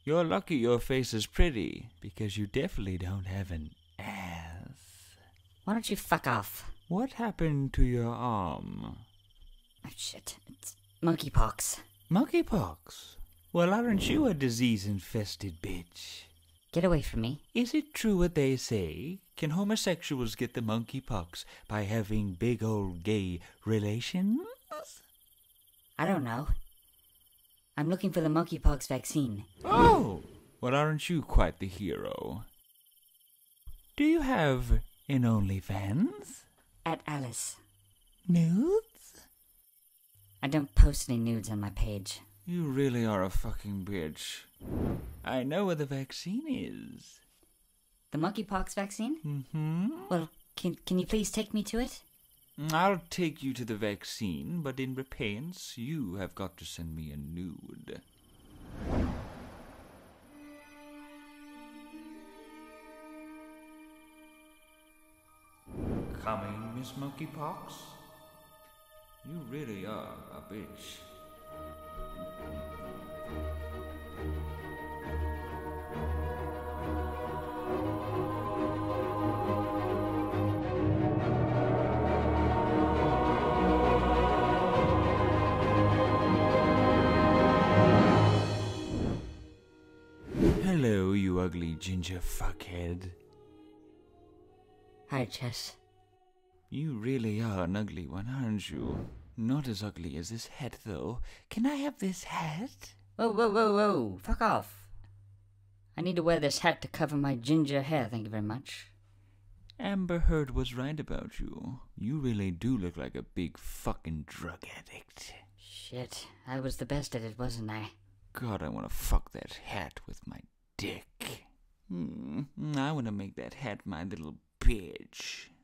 You're lucky your face is pretty, because you definitely don't have an ass. Why don't you fuck off? What happened to your arm? Oh, shit. It's monkeypox. Monkeypox? Well, aren't you a disease-infested bitch? Get away from me. Is it true what they say? Can homosexuals get the monkeypox by having big old gay relations? I don't know. I'm looking for the monkeypox vaccine. Oh! Well, aren't you quite the hero? Do you have an OnlyFans? At Alice. Nudes? I don't post any nudes on my page. You really are a fucking bitch. I know where the vaccine is. The monkeypox vaccine? Mm-hmm. Well, can you please take me to it? I'll take you to the vaccine, but in repayance, you have got to send me a nude. Coming, Miss Monkeypox? You really are a bitch. Hello, you ugly ginger fuckhead. Hi, Chess. You really are an ugly one, aren't you? Not as ugly as this hat, though. Can I have this hat? Whoa, whoa, whoa, whoa. Fuck off. I need to wear this hat to cover my ginger hair, thank you very much. Amber Heard was right about you. You really do look like a big fucking drug addict. Shit, I was the best at it, wasn't I? God, I want to fuck that hat with my dick. I want to make that hat my little bitch.